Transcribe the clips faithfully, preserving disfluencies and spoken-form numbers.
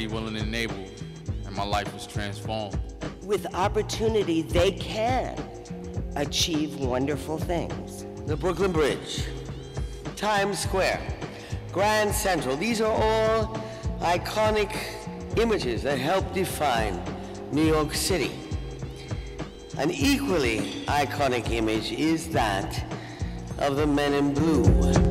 ready, willing, and able, and my life was transformed. With opportunity, they can achieve wonderful things. The Brooklyn Bridge, Times Square, Grand Central, these are all iconic images that help define New York City. An equally iconic image is that of the men in blue.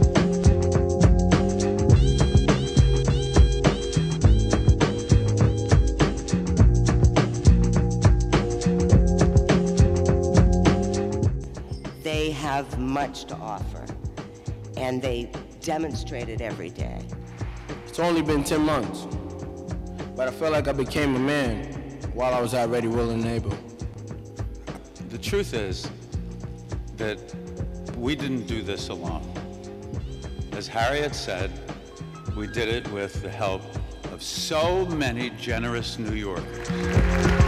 They have much to offer, and they demonstrate it every day. It's only been ten months, but I feel like I became a man while I was at Ready, Willing, and Able. The truth is that we didn't do this alone. As Harriet said, we did it with the help of so many generous New Yorkers.